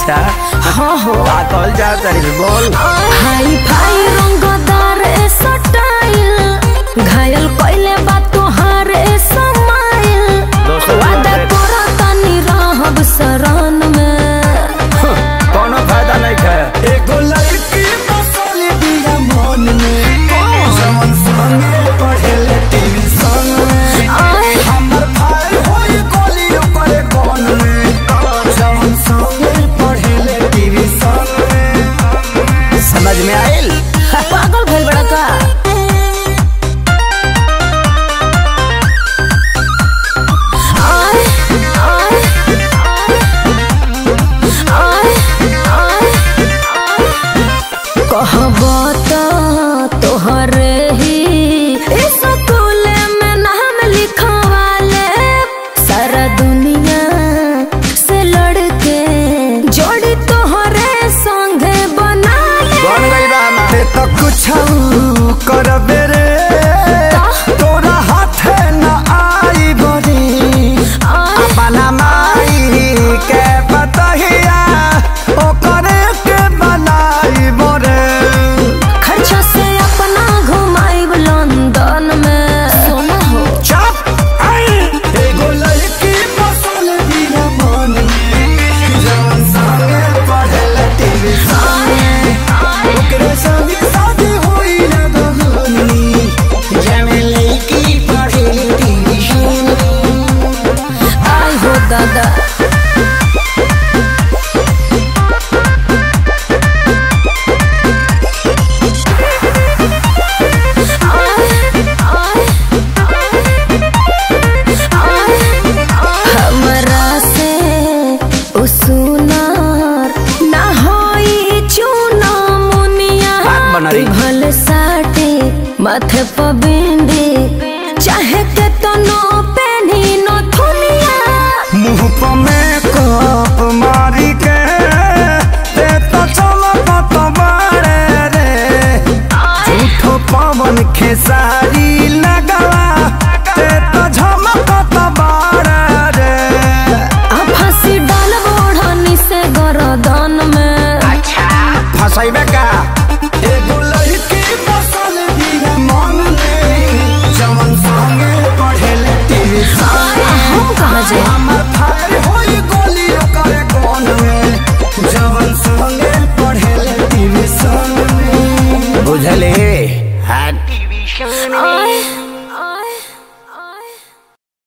अच्छा हाँ हो कॉल जा तारीफ बोल। हाई फाई रंगदार स्टाइल घायल कोइले बात तोहार समाइल वादा करो तनी रहब शरण में कोनो फायदा नहीं है। एगो लड़की बसल बिया मन में जवन संगे पढ़ेले ट्यूशन में हमर भाई होई गोली ओकरे कोन में जवन संगे पढ़ेले ट्यूशन में। समझ में आइल पागल भइल बड़ा का तोहरे ही स्कूल में नाम लिखवाले सारा दुनिया से लड़के जोड़ी तोहरे संगे बना ले तो कुछ करबे रे तोरा हाथे न आई बड़ी अपना माई के बतहिया ओकरे के बनाई बरे खर्चा से अपना घुमाई लंदन में सोना हो चुप एगो लड़की बसल बिया मन में जवन संगे पढ़ेले ट्यूशन में ओकरे संगे शादी होई ना दहनी जवन लड़की पढ़ेले ट्यूशन में। आई हो दादा भले साटे माथे पर बिंदी चाहे के तो नो पेनी नो थुनिया मुँह पर मेकअप मारी के ते तो चमकत बारे रे झूठो पवन खेसारी लगवा ते तो झमकत बारे रे फांसी डाल बोढ़नी से गरदन में अच्छा फंसाइबे का एगो लड़की बसल बिया मन में जवन संगे पढ़ेले ट्यूशन हम कहाँ जाए हमर भाई होई गोली ओकरे कोन में जवन संगे पढ़ेले ट्यूशन में। बुझले हाँ